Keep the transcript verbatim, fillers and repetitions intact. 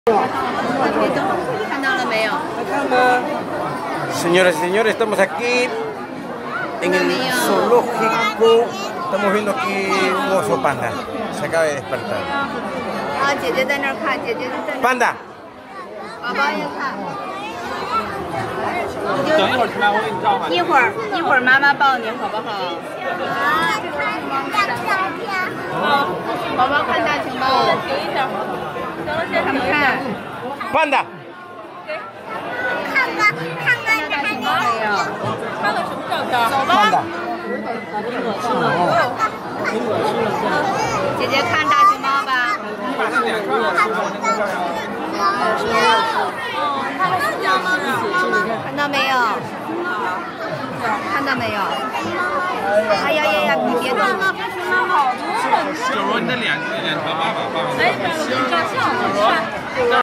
Señoras y señores, estamos aquí en el zoológico. Estamos viendo aquí un oso panda. Se acaba de despertar. Ah, 姐姐在那儿看，姐姐在那。 Panda. 宝宝也看。 等一会儿出来，我给你照吧。 一会儿一会儿妈妈抱你好不好？啊，大照片。好，宝宝看大熊猫。停一下。他们看。 Panda. 看个看个大熊猫没有？看了什么照片？走吧。 Panda. 姐姐看大熊猫吧。看到没有？看到没有？哎呀呀呀！你别动！ 九罗，你的脸脸朝爸爸爸爸。哎，照相。